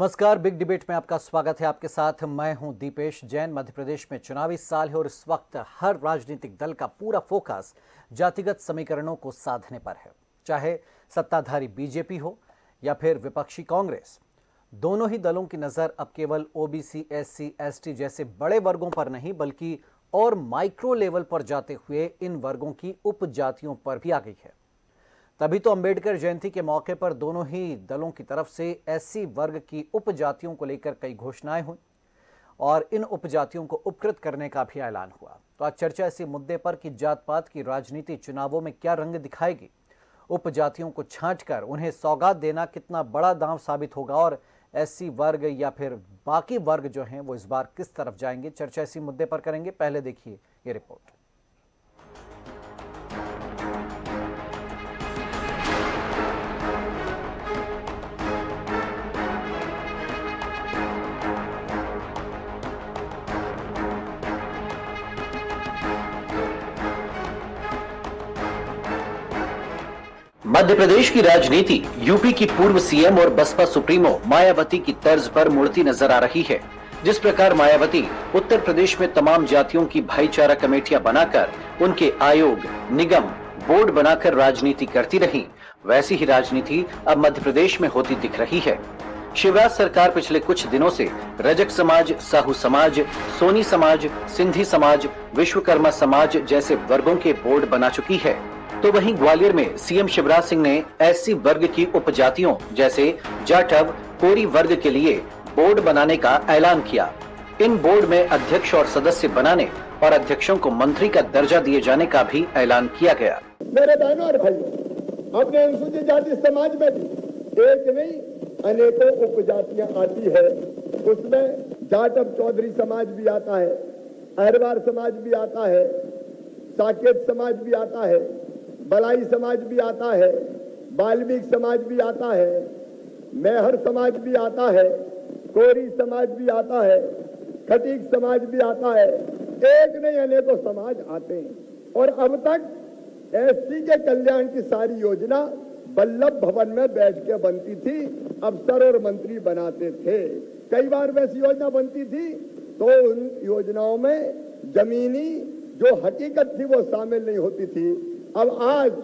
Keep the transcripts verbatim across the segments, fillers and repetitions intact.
नमस्कार, big debate में आपका स्वागत है। आपके साथ मैं हूं दीपेश जैन। मध्य प्रदेश में चुनावी साल है और इस वक्त हर राजनीतिक दल का पूरा फोकस जातिगत समीकरणों को साधने पर है, चाहे सत्ताधारी बीजेपी हो या फिर विपक्षी कांग्रेस। दोनों ही दलों की नजर अब केवल ओबीसी, एससी, एसटी जैसे बड़े वर्गों पर नहीं बल्कि और माइक्रो लेवल पर जाते हुए इन वर्गों की उपजातियों पर भी आ गई है। तभी तो अंबेडकर जयंती के मौके पर दोनों ही दलों की तरफ से एससी वर्ग की उपजातियों को लेकर कई घोषणाएं हुई और इन उपजातियों को उपकृत करने का भी ऐलान हुआ। तो आज चर्चा इसी मुद्दे पर कि जात पात की राजनीति चुनावों में क्या रंग दिखाएगी, उपजातियों को छांटकर उन्हें सौगात देना कितना बड़ा दांव साबित होगा और एससी वर्ग या फिर बाकी वर्ग जो हैं वो इस बार किस तरफ जाएंगे। चर्चा इसी मुद्दे पर करेंगे। पहले देखिए ये रिपोर्ट। मध्य प्रदेश की राजनीति यूपी की पूर्व सीएम और बसपा सुप्रीमो मायावती की तर्ज पर मुड़ती नजर आ रही है। जिस प्रकार मायावती उत्तर प्रदेश में तमाम जातियों की भाईचारा कमेटियां बनाकर उनके आयोग, निगम, बोर्ड बनाकर राजनीति करती रही, वैसी ही राजनीति अब मध्य प्रदेश में होती दिख रही है। शिवराज सरकार पिछले कुछ दिनों से रजक समाज, साहू समाज, सोनी समाज, सिंधी समाज, विश्वकर्मा समाज जैसे वर्गों के बोर्ड बना चुकी है। तो वहीं ग्वालियर में सीएम शिवराज सिंह ने एससी वर्ग की उपजातियों जैसे जाटव, कोरी वर्ग के लिए बोर्ड बनाने का ऐलान किया। इन बोर्ड में अध्यक्ष और सदस्य बनाने और अध्यक्षों को मंत्री का दर्जा दिए जाने का भी ऐलान किया गया। मेरे बहनों और भाइयों, अपने अनुसूचित जाति समाज में भी एक नहीं अनेकों उपजातियां आती है। उसमें जाटव चौधरी समाज भी आता है, अहरवार समाज भी आता है, साकेत समाज भी आता है, बलाई समाज भी आता है, वाल्मीकि समाज भी आता है, मेहर समाज भी आता है, कोरी समाज भी आता है, खटीक समाज भी आता है। एक नहीं अनेकों समाज आते हैं। और अब तक एससी के कल्याण की सारी योजना वल्लभ भवन में बैठ के बनती थी, अफसर और मंत्री बनाते थे। कई बार वैसी योजना बनती थी तो उन योजनाओं में जमीनी जो हकीकत थी वो शामिल नहीं होती थी। अब आज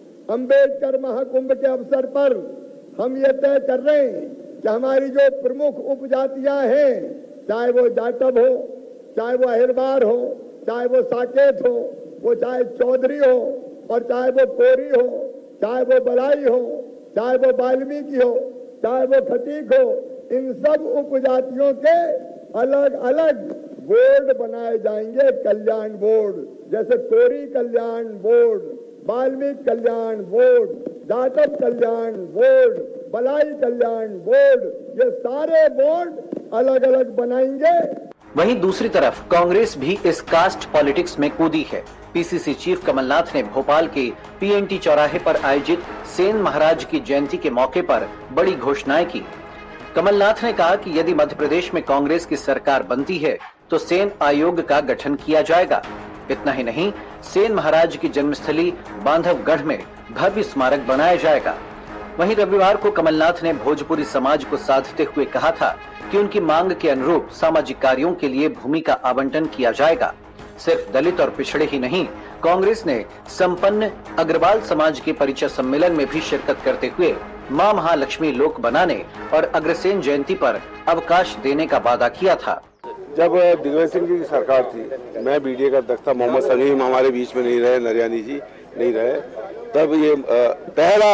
अंबेडकर महाकुंभ के अवसर पर हम ये तय कर रहे हैं कि हमारी जो प्रमुख उपजातियां हैं, चाहे वो जाटव हो, चाहे वो अहिरवार हो, चाहे वो साकेत हो, वो चाहे चौधरी हो और चाहे वो कोरी हो, चाहे वो बलाई हो, चाहे वो वाल्मीकि हो, चाहे वो खटीक हो, इन सब उपजातियों के अलग अलग बोर्ड बनाए जाएंगे, कल्याण बोर्ड। जैसे कोरी कल्याण बोर्ड, वाल्मीकि कल्याण बोर्ड, जाटव कल्याण बोर्ड, बलाई कल्याण बोर्ड, ये सारे बोर्ड अलग अलग बनाएंगे। वहीं दूसरी तरफ कांग्रेस भी इस कास्ट पॉलिटिक्स में कूदी है। पीसीसी चीफ कमलनाथ ने भोपाल के पीएनटी चौराहे पर आयोजित सेन महाराज की जयंती के मौके पर बड़ी घोषणाएं की। कमलनाथ ने कहा कि यदि मध्य प्रदेश में कांग्रेस की सरकार बनती है तो सेन आयोग का गठन किया जाएगा। इतना ही नहीं, सेन महाराज की जन्मस्थली बांधवगढ़ में भव्य स्मारक बनाया जाएगा। वहीं रविवार को कमलनाथ ने भोजपुरी समाज को साधते हुए कहा था कि उनकी मांग के अनुरूप सामाजिक कार्यों के लिए भूमि का आवंटन किया जाएगा। सिर्फ दलित और पिछड़े ही नहीं, कांग्रेस ने संपन्न अग्रवाल समाज के परिचय सम्मेलन में भी शिरकत करते हुए मां महालक्ष्मी लोक बनाने और अग्रसेन जयंती पर अवकाश देने का वादा किया था। जब दिग्विजय सिंह जी की सरकार थी, मैं बीडीए का अध्यक्ष था, मोहम्मद सलीम हमारे बीच में नहीं रहे, नरियानी जी नहीं रहे, तब ये पहला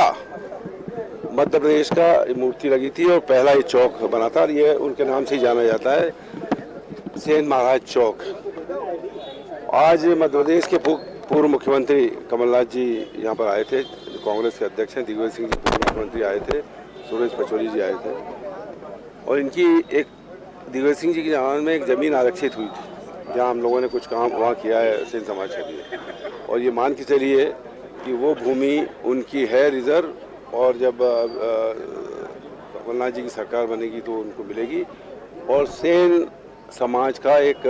मध्य प्रदेश का मूर्ति लगी थी और पहला ये चौक बना था। ये उनके नाम से ही जाना जाता है, सेन महाराज चौक। आज मध्य प्रदेश के पूर्व मुख्यमंत्री कमलनाथ जी यहाँ पर आए थे, कांग्रेस के अध्यक्ष हैं, दिग्विजय सिंह जी पूर्व मुख्यमंत्री आए थे, सुरेश पचौरी जी आए थे और इनकी एक दिग्विजय सिंह जी की जमानत में एक जमीन आरक्षित हुई थी जहाँ हम लोगों ने कुछ काम वहाँ किया है सेन समाज के लिए। और ये मान के चलिए कि वो भूमि उनकी है रिजर्व और जब कमलनाथ जी की सरकार बनेगी तो उनको मिलेगी। और सेन समाज का एक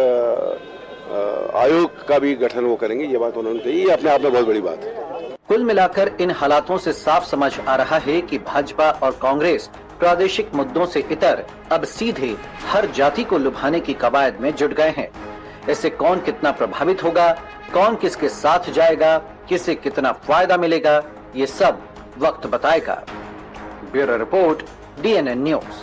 आयोग का भी गठन वो करेंगे, ये बात उन्होंने कही। ये अपने आप में बहुत बड़ी बात है। कुल मिलाकर इन हालातों से साफ समझ आ रहा है कि भाजपा और कांग्रेस प्रादेशिक मुद्दों से इतर अब सीधे हर जाति को लुभाने की कवायद में जुट गए हैं। इससे कौन कितना प्रभावित होगा, कौन किसके साथ जाएगा, किसे कितना फायदा मिलेगा, ये सब वक्त बताएगा। Bureau report, D N N news.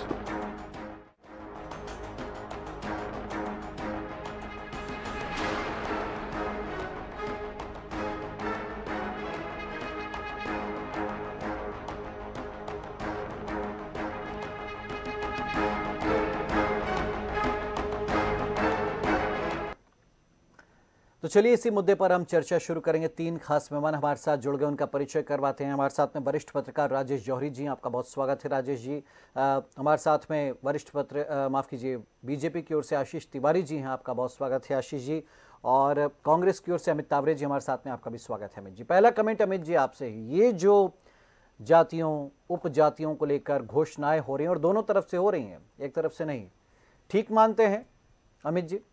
तो चलिए इसी मुद्दे पर हम चर्चा शुरू करेंगे। तीन खास मेहमान हमारे साथ जुड़ गए, उनका परिचय करवाते हैं। हमारे साथ में वरिष्ठ पत्रकार राजेश जौहरी जी, आपका बहुत स्वागत है राजेश जी। आ, हमारे साथ में वरिष्ठ पत्र माफ़ कीजिए बीजेपी की ओर से आशीष तिवारी जी हैं, आपका बहुत स्वागत है आशीष जी। और कांग्रेस की ओर से अमित तावरे जी हमारे साथ में, आपका भी स्वागत है अमित जी। पहला कमेंट अमित जी आपसे, ये जो जातियों उपजातियों को लेकर घोषणाएँ हो रही हैं और दोनों तरफ से हो रही हैं, एक तरफ से नहीं, ठीक मानते हैं अमित जी?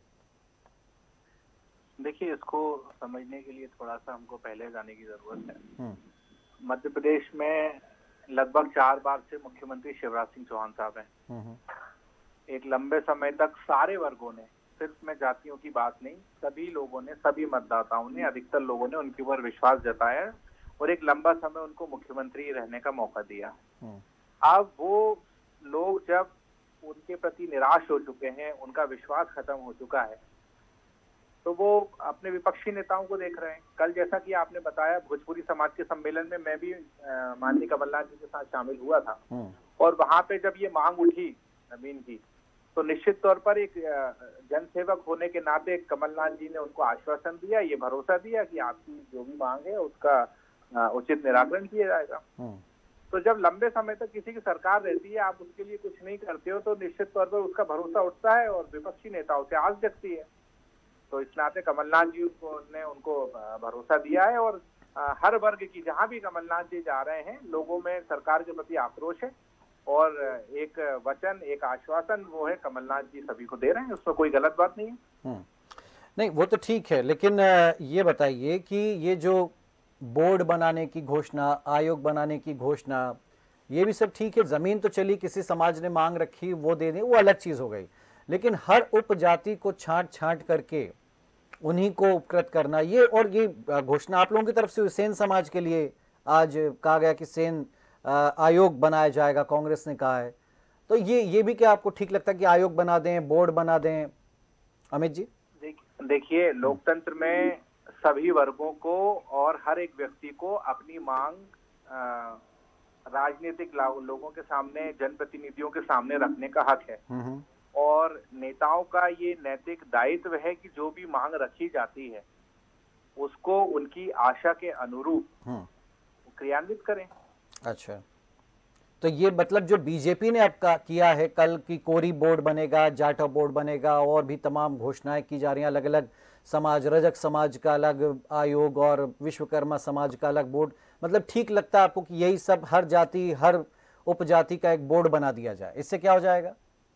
देखिए, इसको समझने के लिए थोड़ा सा हमको पहले जाने की जरूरत है। मध्य प्रदेश में लगभग चार बार से मुख्यमंत्री शिवराज सिंह चौहान साहब हैं। एक लंबे समय तक सारे वर्गों ने, सिर्फ में जातियों की बात नहीं, सभी लोगों ने, सभी मतदाताओं ने, अधिकतर लोगों ने उनके ऊपर विश्वास जताया और एक लंबा समय उनको मुख्यमंत्री रहने का मौका दिया। अब वो लोग जब उनके प्रति निराश हो चुके हैं, उनका विश्वास खत्म हो चुका है, तो वो अपने विपक्षी नेताओं को देख रहे हैं। कल जैसा कि आपने बताया, भोजपुरी समाज के सम्मेलन में मैं भी माननीय कमलनाथ जी के साथ शामिल हुआ था और वहां पे जब ये मांग उठी नवीन की, तो निश्चित तौर पर एक जनसेवक होने के नाते कमलनाथ जी ने उनको आश्वासन दिया, ये भरोसा दिया कि आपकी जो भी मांग है उसका उचित निराकरण किया जाएगा। तो जब लंबे समय तक किसी की सरकार रहती है, आप उसके लिए कुछ नहीं करते हो, तो निश्चित तौर पर उसका भरोसा उठता है और विपक्षी नेताओं से आस जगती है। तो इस नाते कमलनाथ जी को ने उनको भरोसा दिया है और हर वर्ग की, जहां भी कमलनाथ जी जा रहे हैं, लोगों में सरकार के प्रति आक्रोश है और एक वचन, एक आश्वासन वो है कमलनाथ जी सभी को दे रहे हैं, उसमें कोई गलत बात नहीं है। नहीं, वो तो ठीक है, लेकिन ये बताइए कि ये जो बोर्ड बनाने की घोषणा, आयोग बनाने की घोषणा, ये भी सब ठीक है, जमीन तो चली, किसी समाज ने मांग रखी वो दे दें, वो अलग चीज हो गई, लेकिन हर उपजाति को छांट छांट करके उन्हीं को उपकृत करना, ये और ये घोषणा आप लोगों की तरफ से सेन समाज के लिए आज कहा गया कि सेन आयोग बनाया जाएगा, कांग्रेस ने कहा है, तो ये ये भी क्या आपको ठीक लगता है कि आयोग बना दें, बोर्ड बना दें अमित जी? देखिए, लोकतंत्र में सभी वर्गों को और हर एक व्यक्ति को अपनी मांग राजनीतिक लोगों के सामने, जनप्रतिनिधियों के सामने रखने का हक है और नेताओं का ये नैतिक दायित्व है कि जो भी मांग रखी जाती है उसको उनकी आशा के अनुरूप क्रियान्वित करें। अच्छा, तो ये मतलब जो बीजेपी ने अब का किया है, कल की कोरी बोर्ड बनेगा, जाटव बोर्ड बनेगा और भी तमाम घोषणाएं की जा रही हैं, अलग अलग समाज, रजक समाज का अलग आयोग और विश्वकर्मा समाज का अलग बोर्ड, मतलब ठीक लगता है आपको कि यही सब हर जाति, हर उपजाति का एक बोर्ड बना दिया जाए? इससे क्या हो जाएगा?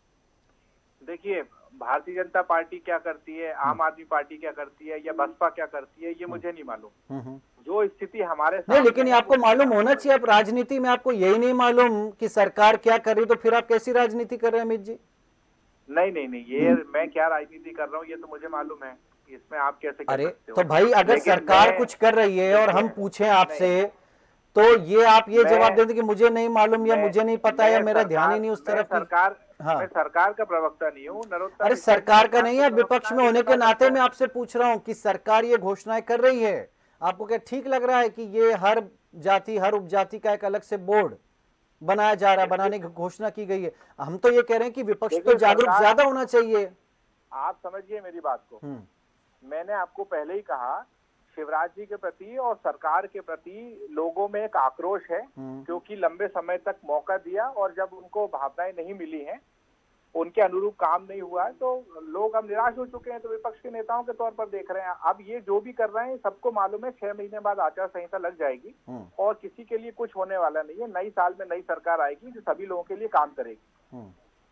देखिए, भारतीय जनता पार्टी क्या करती है, आम आदमी पार्टी क्या करती है या बसपा क्या करती है, ये मुझे नहीं मालूम। जो स्थिति हमारे नहीं, लेकिन ये आपको मालूम होना चाहिए। आप राजनीति में आपको यही नहीं मालूम कि सरकार क्या कर रही, तो फिर आप कैसी राजनीति कर रहे हैं अमित जी? नहीं नहीं नहीं, ये मैं क्या राजनीति कर रहा हूँ ये तो मुझे मालूम है, इसमें आप कैसे कर अरे सकते हो? तो भाई, अगर सरकार कुछ कर रही है और हम पूछें आपसे, तो ये आप ये जवाब देते कि मुझे नहीं मालूम या मुझे नहीं पता या मेरा ध्यान ही नहीं उस तरफ। सरकार, हाँ, मैं सरकार का प्रवक्ता नहीं हूँ। अरे सरकार का नहीं है, विपक्ष में होने के नाते मैं आपसे पूछ रहा हूँ कि सरकार ये घोषणाएं कर रही है, आपको क्या ठीक लग रहा है कि ये हर जाति, हर उपजाति का एक अलग से बोर्ड बनाया जा रहा है, बनाने की घोषणा की गई है? हम तो ये कह रहे हैं कि विपक्ष तो जागरूक ज्यादा होना चाहिए। आप समझिए मेरी बात को, मैंने आपको पहले ही कहा, शिवराज जी के प्रति और सरकार के प्रति लोगों में एक आक्रोश है, क्योंकि लंबे समय तक मौका दिया और जब उनको भावनाएं नहीं मिली हैं, उनके अनुरूप काम नहीं हुआ है, तो लोग अब निराश हो चुके हैं। तो विपक्ष के नेताओं के तौर पर देख रहे हैं, अब ये जो भी कर रहे हैं सबको मालूम है छह महीने बाद आचार संहिता लग जाएगी और किसी के लिए कुछ होने वाला नहीं है। नई साल में नई सरकार आएगी जो सभी लोगों के लिए काम करेगी।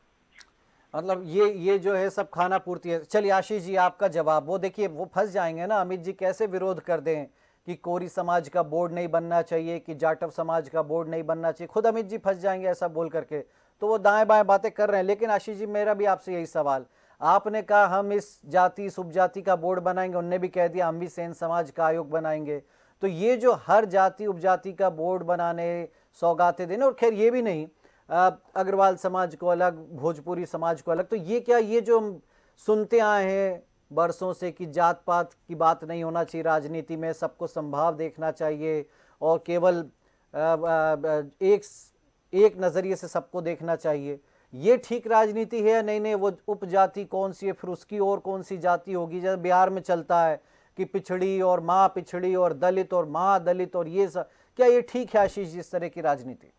मतलब ये ये जो है सब खाना पूर्ति है। चलिए आशीष जी, आपका जवाब, वो देखिए वो फंस जाएंगे ना अमित जी, कैसे विरोध कर दें कि कोरी समाज का बोर्ड नहीं बनना चाहिए, कि जाटव समाज का बोर्ड नहीं बनना चाहिए, खुद अमित जी फंस जाएंगे ऐसा बोल करके, तो वो दाएं बाएं बातें कर रहे हैं। लेकिन आशीष जी, मेरा भी आपसे यही सवाल, आपने कहा हम इस जाति इस उपजाति का बोर्ड बनाएंगे, उनने भी कह दिया हम भी सेन समाज का आयोग बनाएंगे। तो ये जो हर जाति उपजाति का बोर्ड बनाने, सौगातें देने, और खैर ये भी नहीं अग्रवाल समाज को अलग, भोजपुरी समाज को अलग, तो ये क्या, ये जो हम सुनते आए हैं बरसों से कि जात पात की बात नहीं होना चाहिए राजनीति में, सबको संभाव देखना चाहिए और केवल एक एक नज़रिए से सबको देखना चाहिए, ये ठीक राजनीति है या नहीं? नहीं, वो उपजाति कौन सी है, फिर उसकी और कौन सी जाति होगी? जैसे बिहार में चलता है कि पिछड़ी और माँ पिछड़ी और दलित और माँ दलित और ये सब, क्या ये ठीक है आशीष जी इस तरह की राजनीति?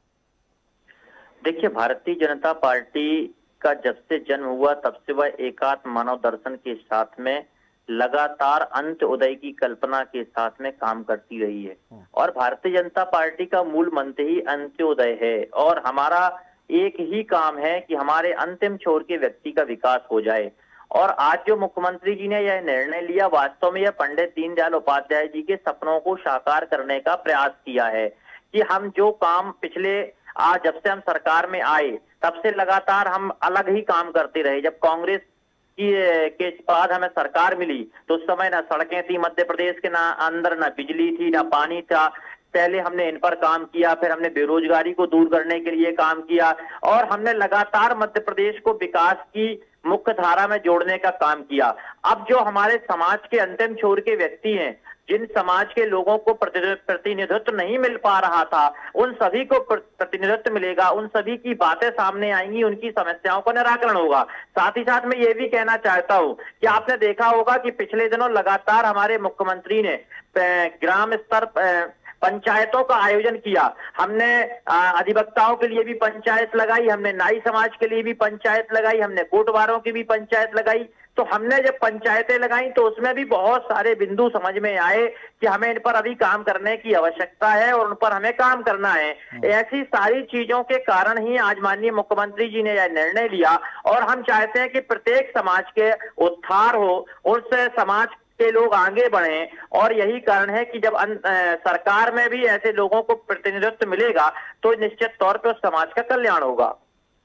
देखिए, भारतीय जनता पार्टी का जब से जन्म हुआ तब से वह एकात्म मानव दर्शन के साथ में लगातार अंत उदय की कल्पना के साथ में काम करती रही है। और भारतीय जनता पार्टी का मूल मंत्र ही अंत्योदय है, और हमारा एक ही काम है कि हमारे अंतिम छोर के व्यक्ति का विकास हो जाए। और आज जो मुख्यमंत्री जी ने यह निर्णय लिया, वास्तव में यह पंडित दीनदयाल उपाध्याय जी के सपनों को साकार करने का प्रयास किया है कि हम जो काम पिछले आज जब से हम सरकार में आए तब से लगातार हम अलग ही काम करते रहे। जब कांग्रेस की के बाद हमें सरकार मिली तो उस समय ना सड़कें थी मध्य प्रदेश के, ना अंदर ना बिजली थी, ना पानी था। पहले हमने इन पर काम किया, फिर हमने बेरोजगारी को दूर करने के लिए काम किया, और हमने लगातार मध्य प्रदेश को विकास की मुख्य धारा में जोड़ने का काम किया। अब जो हमारे समाज के अंतिम छोर के व्यक्ति हैं, जिन समाज के लोगों को प्रतिनिधित्व नहीं मिल पा रहा था, उन सभी को प्रतिनिधित्व मिलेगा, उन सभी की बातें सामने आएंगी, उनकी समस्याओं का निराकरण होगा। साथ ही साथ मैं ये भी कहना चाहता हूं कि आपने देखा होगा कि पिछले दिनों लगातार हमारे मुख्यमंत्री ने ग्राम स्तर पंचायतों का आयोजन किया। हमने अधिवक्ताओं के लिए भी पंचायत लगाई, हमने नाई समाज के लिए भी पंचायत लगाई, हमने कोटवारों की भी पंचायत लगाई। तो हमने जब पंचायतें लगाई तो उसमें भी बहुत सारे बिंदु समझ में आए कि हमें इन पर अभी काम करने की आवश्यकता है और उन पर हमें काम करना है। ऐसी सारी चीजों के कारण ही आज माननीय मुख्यमंत्री जी ने यह निर्णय लिया, और हम चाहते हैं कि प्रत्येक समाज के उद्धार हो, उससे समाज के लोग आगे बढ़ें। और यही कारण है कि जब अन, आ, सरकार में भी ऐसे लोगों को प्रतिनिधित्व मिलेगा तो निश्चित तौर पर उस समाज का कल्याण होगा।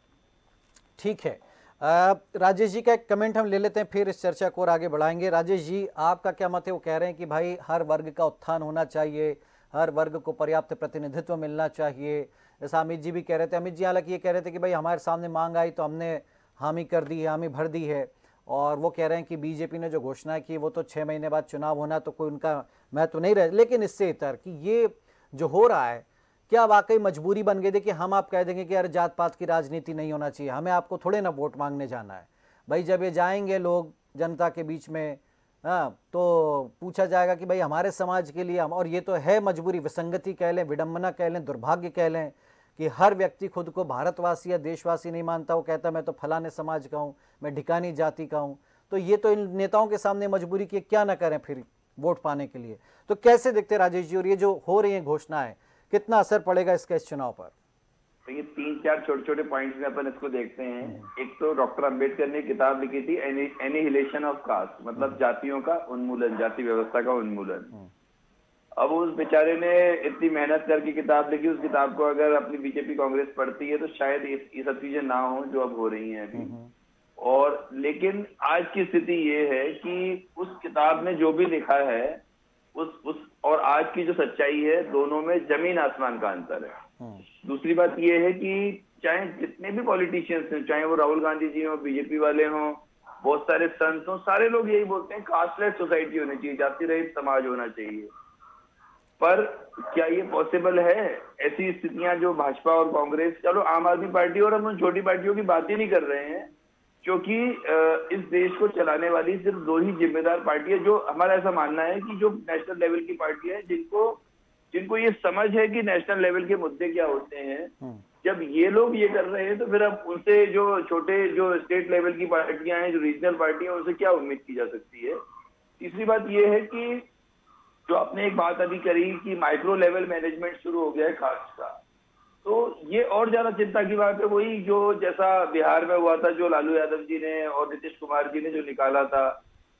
ठीक है, आ, राजेश जी का एक कमेंट हम ले लेते हैं, फिर इस चर्चा को और आगे बढ़ाएंगे। राजेश जी, आपका क्या मत है? वो कह रहे हैं कि भाई हर वर्ग का उत्थान होना चाहिए, हर वर्ग को पर्याप्त प्रतिनिधित्व मिलना चाहिए। जैसा अमित जी भी कह रहे थे, अमित जी हालांकि ये कह रहे थे कि भाई हमारे सामने मांग आई तो हमने हामी कर दी है, हामी भर दी है। और वो कह रहे हैं कि बीजेपी ने जो घोषणा की वो तो छः महीने बाद चुनाव होना, तो कोई उनका महत्व तो नहीं रहे। लेकिन इससे इतर कि ये जो हो रहा है, क्या वाकई मजबूरी बन गई? देखिए, हम आप कह देंगे कि यार जात पात की राजनीति नहीं होना चाहिए, हमें आपको थोड़े ना वोट मांगने जाना है। भाई जब ये जाएंगे लोग जनता के बीच में, हाँ, तो पूछा जाएगा कि भाई हमारे समाज के लिए हम, और ये तो है मजबूरी, विसंगति कह लें, विडम्बना कह लें, दुर्भाग्य कह लें कि हर व्यक्ति खुद को भारतवासी या देशवासी नहीं मानता। वो कहता मैं तो फलाने समाज का हूँ, मैं ढिकानी जाति का हूँ। तो ये तो इन नेताओं के सामने मजबूरी की, क्या ना करें फिर वोट पाने के लिए। तो कैसे देखते राजेश जी, और ये जो हो रही है घोषणाएं, कितना असर पड़ेगा इसका इस चुनाव पर? तो ये तीन चार छोटे छोटे पॉइंट्स में अपन इसको देखते हैं। एक तो डॉक्टर अंबेडकर ने किताब लिखी थी एनिहिलेशन ऑफ कास्ट, मतलब जातियों का उन्मूलन, जाति व्यवस्था का उन्मूलन। अब उस बेचारे ने इतनी मेहनत करके किताब लिखी, उस किताब को अगर अपनी बीजेपी कांग्रेस पढ़ती है तो शायद ये सब चीजें ना हो जो अब हो रही हैं अभी। और लेकिन आज की स्थिति ये है कि उस किताब में जो भी लिखा है उस उस और आज की जो सच्चाई है, दोनों में जमीन आसमान का अंतर है। दूसरी बात ये है कि चाहे जितने भी पॉलिटिशियंस हैं, चाहे वो राहुल गांधी जी हो, बीजेपी वाले हों, बहुत सारे संत हों, सारे लोग यही बोलते हैं कास्टलेस सोसाइटी होनी चाहिए, जाति रहित समाज होना चाहिए। पर क्या ये पॉसिबल है? ऐसी स्थितियां जो भाजपा और कांग्रेस, चलो आम आदमी पार्टी और हम उन छोटी पार्टियों की बात ही नहीं कर रहे हैं, क्योंकि इस देश को चलाने वाली सिर्फ दो ही जिम्मेदार पार्टी है, जो हमारा ऐसा मानना है कि जो नेशनल लेवल की पार्टी है, जिनको जिनको ये समझ है कि नेशनल लेवल के मुद्दे क्या होते हैं। जब ये लोग ये कर रहे हैं तो फिर अब उनसे जो छोटे जो स्टेट लेवल की पार्टियां हैं, जो रीजनल पार्टी है, उनसे क्या उम्मीद की जा सकती है। तीसरी बात ये है कि जो आपने एक बात अभी करी कि माइक्रो लेवल मैनेजमेंट शुरू हो गया है कास्ट का, तो ये और ज्यादा चिंता की बात है। वही जो जैसा बिहार में हुआ था, जो लालू यादव जी ने और नीतीश कुमार जी ने जो निकाला था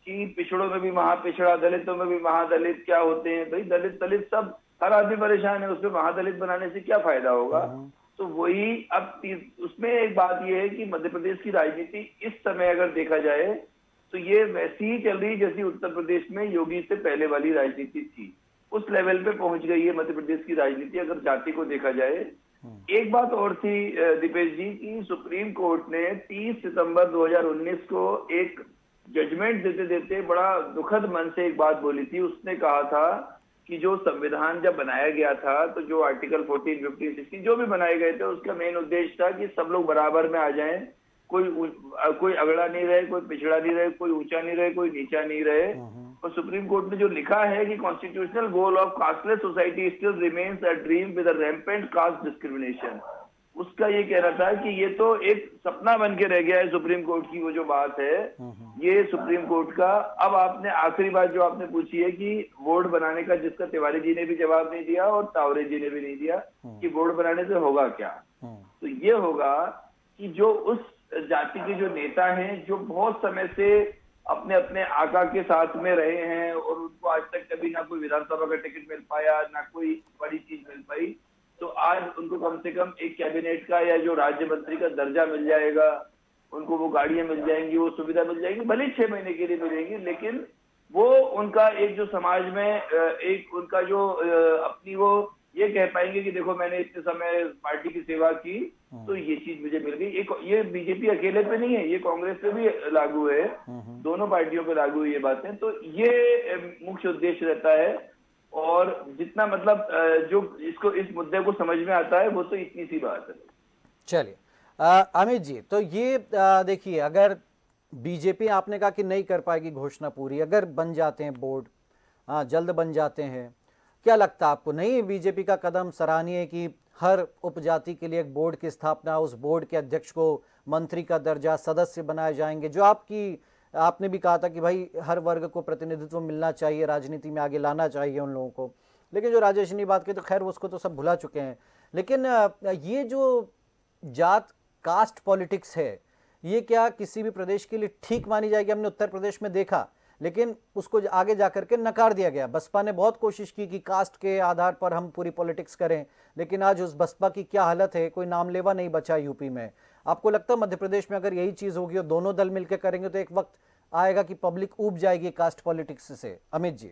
कि पिछड़ों में भी महापिछड़ा, दलितों में भी महादलित क्या होते हैं। भाई दलित दलित सब हर आदमी परेशान है, उसमें महादलित बनाने से क्या फायदा होगा। तो वही अब उसमें एक बात यह है कि मध्य प्रदेश की राजनीति इस समय अगर देखा जाए तो ये वैसी ही चल रही जैसी उत्तर प्रदेश में योगी से पहले वाली राजनीति थी, उस लेवल पे पहुंच गई है मध्य प्रदेश की राजनीति अगर जाति को देखा जाए। एक बात और थी दीपेश जी की सुप्रीम कोर्ट ने तीस सितंबर दो हज़ार उन्नीस को एक जजमेंट देते देते बड़ा दुखद मन से एक बात बोली थी। उसने कहा था कि जो संविधान जब बनाया गया था तो जो आर्टिकल चौदह, पंद्रह, सोलह जो भी बनाए गए थे उसका मेन उद्देश्य था कि सब लोग बराबर में आ जाएं, कोई कोई अगड़ा नहीं रहे, कोई पिछड़ा नहीं रहे, कोई ऊंचा नहीं रहे, कोई नीचा नहीं रहे। और सुप्रीम कोर्ट ने जो लिखा है कि constitutional goal of casteless society still remains a dream with a rampant caste discrimination, उसका ये कहना था कि ये तो एक सपना बन के रह गया है सुप्रीम कोर्ट की वो जो बात है, ये सुप्रीम कोर्ट का। अब आपने आखिरी बात जो आपने पूछी है कि बोर्ड बनाने का, जिसका तिवारी जी ने भी जवाब नहीं दिया और तावरे जी ने भी नहीं दिया कि बोर्ड बनाने से होगा क्या। तो ये होगा कि जो उस जाति के जो नेता हैं जो बहुत समय से अपने अपने आका के साथ में रहे हैं और उनको आज तक कभी ना कोई विधानसभा का टिकट मिल पाया, ना कोई बड़ी चीज मिल पाई, तो आज उनको कम से कम एक कैबिनेट का या जो राज्य मंत्री का दर्जा मिल जाएगा, उनको वो गाड़ियां मिल जाएंगी, वो सुविधा मिल जाएगी, भले ही छह महीने के लिए मिलेंगी, लेकिन वो उनका एक जो समाज में एक उनका जो अपनी वो ये कह पाएंगे कि देखो मैंने इतने समय पार्टी की सेवा की तो ये चीज मुझे मिल गई। एक ये बीजेपी अकेले पे नहीं है, ये कांग्रेस पे भी लागू है, दोनों पार्टियों पे लागू है ये बातें। तो ये मुख्य उद्देश्य रहता है और जितना मतलब जो इसको इस मुद्दे को समझ में आता है वो तो इतनी सी बात है। चलिए अमित जी, तो ये देखिए अगर बीजेपी आपने कहा कि नहीं कर पाएगी घोषणा पूरी, अगर बन जाते हैं बोर्ड, हाँ जल्द बन जाते हैं, क्या लगता है आपको नहीं बीजेपी का कदम सराहनीय है कि हर उपजाति के लिए एक बोर्ड की स्थापना, उस बोर्ड के अध्यक्ष को मंत्री का दर्जा, सदस्य बनाए जाएंगे, जो आपकी आपने भी कहा था कि भाई हर वर्ग को प्रतिनिधित्व मिलना चाहिए, राजनीति में आगे लाना चाहिए उन लोगों को। लेकिन जो राजेश ने बात की तो खैर उसको तो सब भुला चुके हैं। लेकिन ये जो जात कास्ट पॉलिटिक्स है ये क्या किसी भी प्रदेश के लिए ठीक मानी जाएगी? हमने उत्तर प्रदेश में देखा, लेकिन उसको आगे जाकर के नकार दिया गया। बसपा ने बहुत कोशिश की कि कास्ट के आधार पर हम पूरी पॉलिटिक्स करें, लेकिन आज उस बसपा की क्या हालत है, कोई नामलेवा नहीं बचा यूपी में। आपको लगता है मध्य प्रदेश में अगर यही चीज होगी और दोनों दल मिलकर करेंगे तो एक वक्त आएगा कि पब्लिक ऊब जाएगी कास्ट पॉलिटिक्स से? अमित जी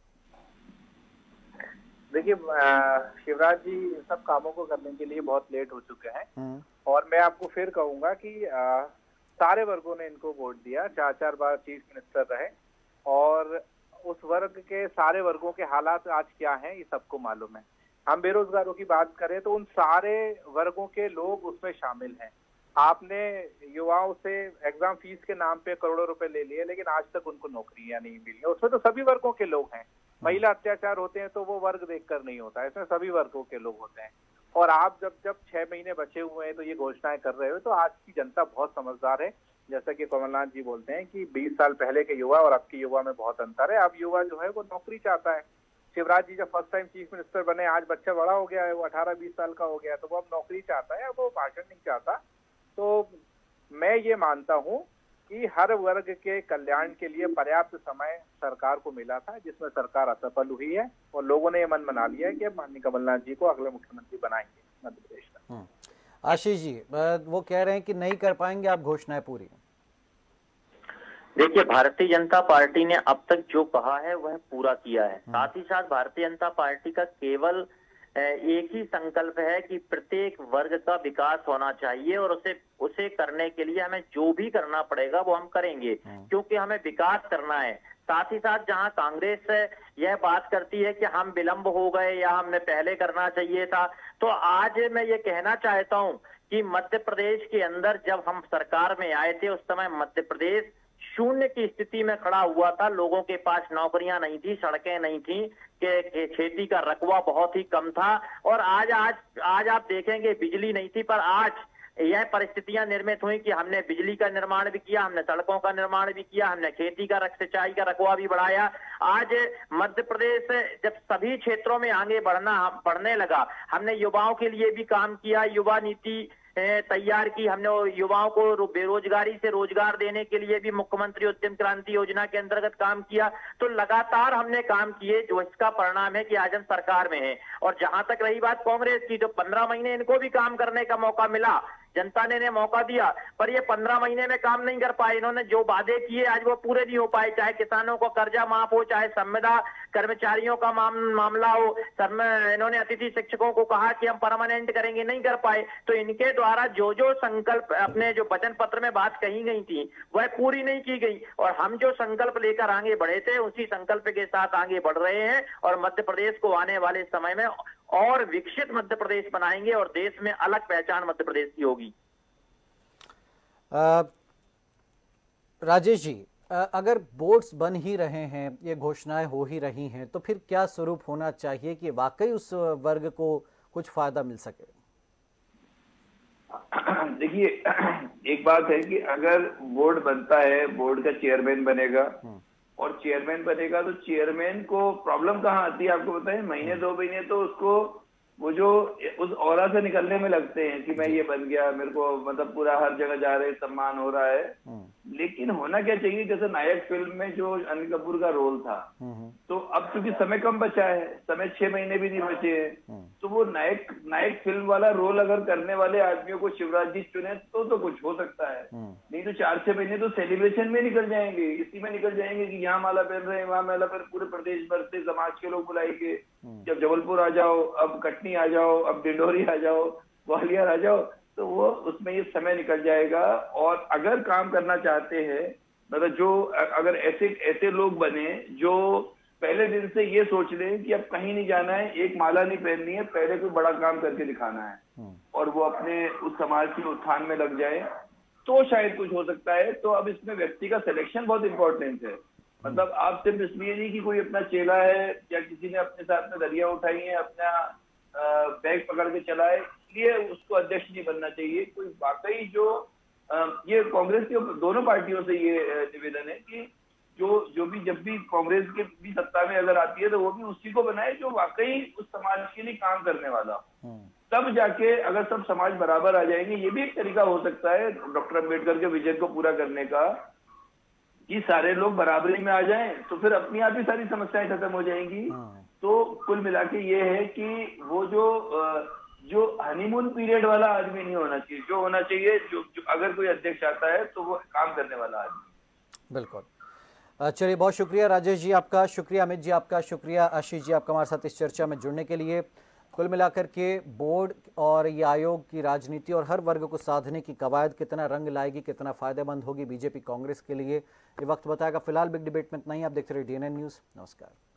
देखिए, शिवराज जी सब कामों को करने के लिए बहुत लेट हो चुके हैं और मैं आपको फिर कहूंगा कि आ, सारे वर्गों ने इनको वोट दिया, चार चार बार चीफ मिनिस्टर रहे और उस वर्ग के सारे वर्गों के हालात आज क्या हैं ये सबको मालूम है। हम बेरोजगारों की बात करें तो उन सारे वर्गों के लोग उसमें शामिल हैं। आपने युवाओं से एग्जाम फीस के नाम पे करोड़ों रुपए ले लिए लेकिन आज तक उनको नौकरियां नहीं मिली, उसमें तो सभी वर्गों के लोग हैं। महिला अत्याचार होते हैं तो वो वर्ग देखकर नहीं होता, इसमें सभी वर्गों के लोग होते हैं। और आप जब जब छह महीने बचे हुए हैं तो ये घोषणाएं कर रहे हो तो आज की जनता बहुत समझदार है। जैसा कि कमलनाथ जी बोलते हैं कि बीस साल पहले के युवा और अब के युवा में बहुत अंतर है। अब युवा जो है वो नौकरी चाहता है। शिवराज जी जब फर्स्ट टाइम चीफ मिनिस्टर बने, आज बच्चा बड़ा हो गया है, वो अठारह बीस साल का हो गया, तो वो अब नौकरी चाहता है, अब वो भाषण नहीं चाहता। तो मैं ये मानता हूँ कि हर वर्ग के कल्याण के लिए पर्याप्त समय सरकार को मिला था, जिसमें सरकार असफल हुई है और लोगों ने ये मन बना लिया है कि अब माननीय कमलनाथ जी को अगले मुख्यमंत्री बनाएंगे मध्य प्रदेश का। आशीष जी वो कह रहे हैं कि नहीं कर पाएंगे आप घोषणाएं पूरी। देखिए, भारतीय जनता पार्टी ने अब तक जो कहा है वह पूरा किया है। साथ ही साथ भारतीय जनता पार्टी का केवल एक ही संकल्प है कि प्रत्येक वर्ग का विकास होना चाहिए और उसे उसे करने के लिए हमें जो भी करना पड़ेगा वो हम करेंगे, क्योंकि हमें विकास करना है। साथ ही साथ जहां कांग्रेस यह बात करती है कि हम विलंब हो गए या हमने पहले करना चाहिए था, तो आज मैं ये कहना चाहता हूं कि मध्य प्रदेश के अंदर जब हम सरकार में आए थे उस समय मध्य प्रदेश शून्य की स्थिति में खड़ा हुआ था। लोगों के पास नौकरियां नहीं थी, सड़कें नहीं थी, के खेती का रकबा बहुत ही कम था और आज आज आज आप देखेंगे बिजली नहीं थी, पर आज यह परिस्थितियां निर्मित हुई कि हमने बिजली का निर्माण भी किया, हमने सड़कों का निर्माण भी किया, हमने खेती का सिंचाई का रकबा भी बढ़ाया। आज मध्य प्रदेश जब सभी क्षेत्रों में आगे बढ़ना बढ़ने लगा, हमने युवाओं के लिए भी काम किया, युवा नीति तैयार की। हमने युवाओं को बेरोजगारी से रोजगार देने के लिए भी मुख्यमंत्री उद्यम क्रांति योजना के अंतर्गत काम किया। तो लगातार हमने काम किए, जो इसका परिणाम है कि आज हम सरकार में हैं। और जहां तक रही बात कांग्रेस की, तो पंद्रह महीने इनको भी काम करने का मौका मिला, जनता ने, ने मौका दिया, पर ये पंद्रह महीने में काम नहीं कर पाए। इन्होंने जो वादे किए आज वो पूरे नहीं हो पाए, चाहे किसानों को कर्जा माफ हो, चाहे संविदा कर्मचारियों का माम, मामला हो। इन्होंने अतिथि शिक्षकों को कहा कि हम परमानेंट करेंगे, नहीं कर पाए। तो इनके द्वारा जो जो संकल्प अपने जो वचन पत्र में बात कही गई थी वह पूरी नहीं की गई। और हम जो संकल्प लेकर आगे बढ़े थे उसी संकल्प के साथ आगे बढ़ रहे हैं और मध्य प्रदेश को आने वाले समय में और विकसित मध्य प्रदेश बनाएंगे और देश में अलग पहचान मध्य प्रदेश की होगी। राजेश जी, अगर बोर्ड्स बन ही रहे हैं, ये घोषणाएं हो ही रही हैं, तो फिर क्या स्वरूप होना चाहिए कि वाकई उस वर्ग को कुछ फायदा मिल सके? देखिए, एक बात है कि अगर बोर्ड बनता है, बोर्ड का चेयरमैन बनेगा और चेयरमैन बनेगा तो चेयरमैन को प्रॉब्लम कहाँ आती है आपको बताएं? महीने दो महीने तो उसको वो जो उस ऑरा से निकलने में लगते हैं कि मैं ये बन गया, मेरे को मतलब पूरा हर जगह जा रहे, सम्मान हो रहा है। लेकिन होना क्या चाहिए, जैसे नायक फिल्म में जो अनिल कपूर का रोल था, तो अब क्योंकि समय कम बचा है, समय छह महीने भी नहीं बचे हैं, तो वो नायक नायक फिल्म वाला रोल अगर करने वाले आदमियों को शिवराज जी चुने तो तो कुछ हो सकता है। नहीं तो चार छह महीने तो सेलिब्रेशन में निकल जाएंगे, इसी में निकल जाएंगे कि यहाँ माला पहन रहे हैं, वहां माला पहन, पूरे प्रदेश भर से समाज के लोग बुलाएंगे। जब जबलपुर आ जाओ, अब कटनी आ जाओ, अब डिंडोरी आ जाओ, ग्वालियर आ जाओ, तो वो उसमें ये समय निकल जाएगा। और अगर काम करना चाहते हैं, मतलब जो अगर ऐसे ऐसे लोग बने जो पहले दिन से ये सोच लें कि अब कहीं नहीं जाना है, एक माला नहीं पहननी है, पहले कोई बड़ा काम करके दिखाना है और वो अपने उस समाज के उत्थान में लग जाए, तो शायद कुछ हो सकता है। तो अब इसमें व्यक्ति का सिलेक्शन बहुत इंपॉर्टेंट है। मतलब आप सिर्फ इसलिए नहीं कि कोई अपना चेला है या किसी ने अपने साथ में दरिया उठाई है, अपना बैग पकड़ के चला है, इसलिए उसको अध्यक्ष नहीं बनना चाहिए। कोई वाकई जो ये कांग्रेस के दोनों पार्टियों से ये निवेदन है कि जो जो भी जब भी कांग्रेस के भी सत्ता में अगर आती है तो वो भी उसी को बनाए जो वाकई उस समाज के लिए काम करने वाला। तब जाके अगर सब समाज बराबर आ जाएंगे, ये भी एक तरीका हो सकता है डॉक्टर अम्बेडकर के विजन को पूरा करने का, कि सारे लोग बराबरी में आ जाएं, तो फिर अपनी आप ही सारी समस्याएं खत्म हो जाएंगी। तो कुल मिला के ये है कि वो जो जो हनीमून पीरियड वाला आदमी नहीं होना चाहिए, जो होना चाहिए जो, जो अगर कोई अध्यक्ष आता है तो वो काम करने वाला आदमी। बिल्कुल। चलिए, बहुत शुक्रिया राजेश जी आपका, शुक्रिया अमित जी आपका, शुक्रिया आशीष जी आपका हमारे साथ इस चर्चा में जुड़ने के लिए। कुल मिलाकर के बोर्ड और ये आयोग की राजनीति और हर वर्ग को साधने की कवायद कितना रंग लाएगी, कितना फायदेमंद होगी बीजेपी कांग्रेस के लिए, ये वक्त बताएगा। फिलहाल बिग डिबेट में इतना ही। आप देखते रहिए डी एन एन न्यूज़। नमस्कार।